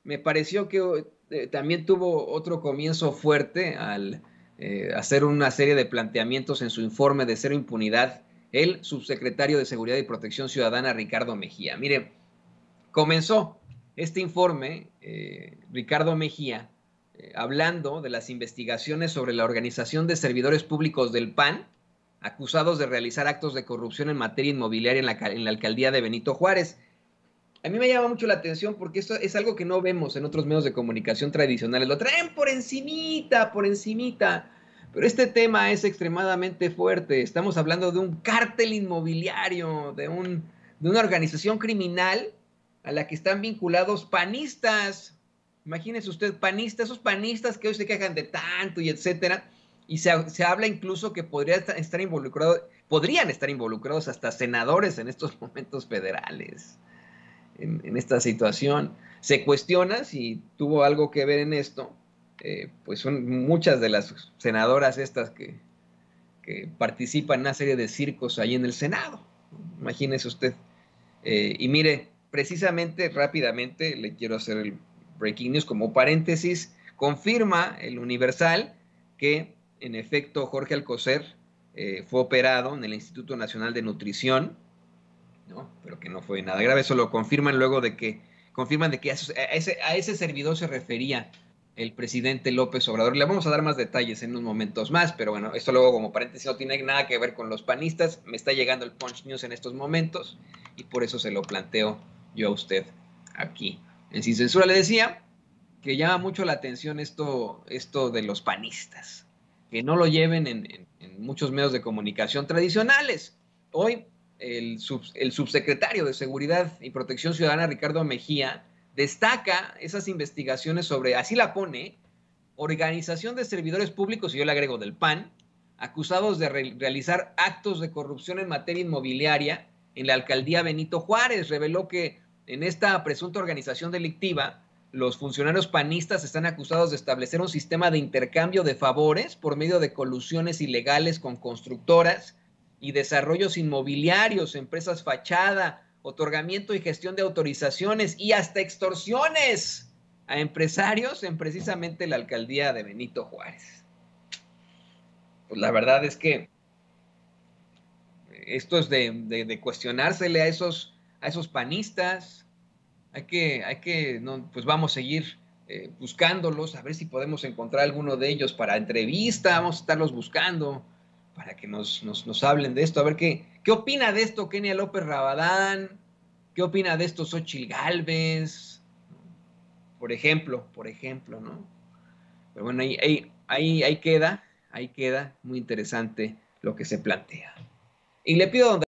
me pareció que también tuvo otro comienzo fuerte al hacer una serie de planteamientos en su informe de cero impunidad, el subsecretario de Seguridad y Protección Ciudadana, Ricardo Mejía. Mire, comenzó este informe, Ricardo Mejía, hablando de las investigaciones sobre la organización de servidores públicos del PAN, acusados de realizar actos de corrupción en materia inmobiliaria en la alcaldía de Benito Juárez. A mí me llama mucho la atención porque esto es algo que no vemos en otros medios de comunicación tradicionales. Lo traen por encimita, por encimita. Pero este tema es extremadamente fuerte. Estamos hablando de un cártel inmobiliario, de una organización criminal a la que están vinculados panistas. Imagínese usted, panistas, esos panistas que hoy se quejan de tanto y etcétera. Y se habla incluso que podrían estar involucrados hasta senadores en estos momentos federales en esta situación. Se cuestiona si tuvo algo que ver en esto, pues son muchas de las senadoras estas que participan en una serie de circos ahí en el Senado. Imagínese usted. Y mire, precisamente, rápidamente, le quiero hacer el breaking news como paréntesis. Confirma el Universal que, en efecto, Jorge Alcocer fue operado en el Instituto Nacional de Nutrición, ¿no? Pero que no fue nada grave. Eso lo confirman luego de que confirman de que a ese servidor se refería el presidente López Obrador. Le vamos a dar más detalles en unos momentos más, pero bueno, esto luego como paréntesis no tiene nada que ver con los panistas. Me está llegando el Punch News en estos momentos y por eso se lo planteo yo a usted aquí. En Sin Censura le decía que llama mucho la atención esto de los panistas, que no lo lleven en muchos medios de comunicación tradicionales. Hoy el subsecretario de Seguridad y Protección Ciudadana, Ricardo Mejía, destaca esas investigaciones sobre, así la pone, organización de servidores públicos, y yo le agrego del PAN, acusados de realizar actos de corrupción en materia inmobiliaria en la alcaldía Benito Juárez. Reveló que en esta presunta organización delictiva, los funcionarios panistas están acusados de establecer un sistema de intercambio de favores por medio de colusiones ilegales con constructoras y desarrollos inmobiliarios, empresas fachada, otorgamiento y gestión de autorizaciones y hasta extorsiones a empresarios en precisamente la alcaldía de Benito Juárez. Pues la verdad es que esto es de cuestionársele a esos panistas. No, pues vamos a seguir buscándolos, a ver si podemos encontrar alguno de ellos para entrevista. Vamos a estarlos buscando para que nos hablen de esto. A ver qué opina de esto Kenia López Rabadán, qué opina de esto Xochitl Gálvez, por ejemplo, ¿no? Pero bueno, ahí queda muy interesante lo que se plantea. Y le pido a don